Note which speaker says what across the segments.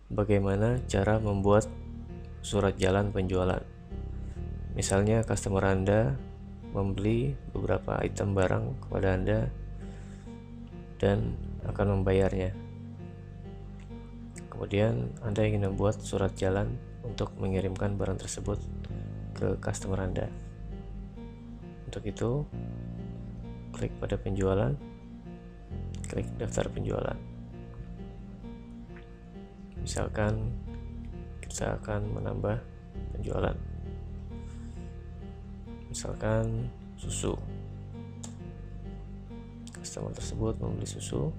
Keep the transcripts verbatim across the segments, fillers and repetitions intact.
Speaker 1: bagaimana cara membuat surat jalan penjualan. Misalnya customer Anda membeli beberapa item barang kepada Anda dan akan membayarnya. Kemudian Anda ingin membuat surat jalan untuk mengirimkan barang tersebut ke customer Anda. Untuk itu, klik pada penjualan, klik daftar penjualan. Misalkan kita akan menambah penjualan, misalkan susu. Customer tersebut membeli susu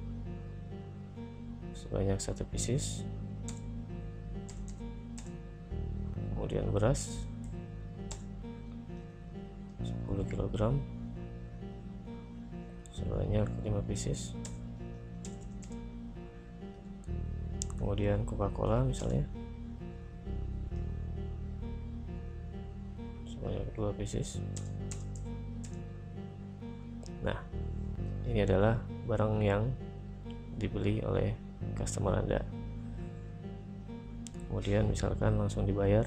Speaker 1: sebanyak satu pieces, kemudian beras sepuluh kilogram sebanyak lima pieces, kemudian Coca-Cola misalnya sebanyak dua pieces. Nah, ini adalah barang yang dibeli oleh customer Anda. Kemudian misalkan langsung dibayar.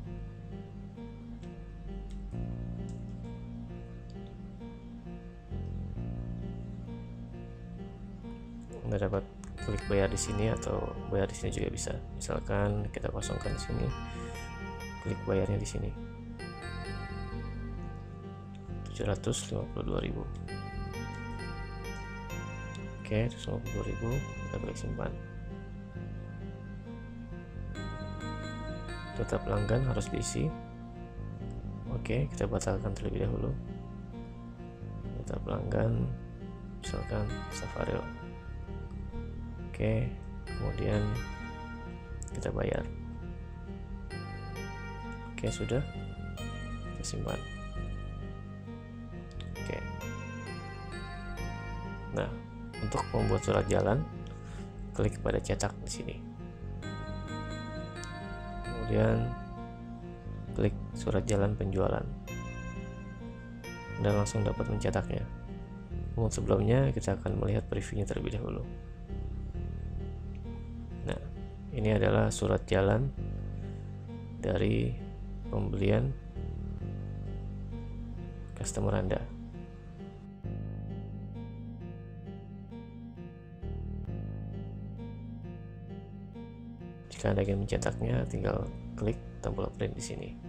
Speaker 1: Anda dapat klik bayar di sini atau bayar di sini juga bisa. Misalkan kita kosongkan di sini, klik bayarnya di sini. tujuh ratus lima puluh dua ribu. Oke, tujuh ratus lima puluh dua ribu, kita klik simpan. Data pelanggan harus diisi. Oke, kita batalkan terlebih dahulu. Data pelanggan misalkan Safaril. Oke, kemudian kita bayar. Oke, sudah, kita simpan. Oke. Nah, untuk membuat surat jalan, klik pada cetak di sini. Kemudian klik surat jalan penjualan. Anda langsung dapat mencetaknya. Namun sebelumnya kita akan melihat previewnya terlebih dahulu. Nah, ini adalah surat jalan dari pembelian customer Anda. Jika Anda ingin mencetaknya, tinggal klik tombol print di sini.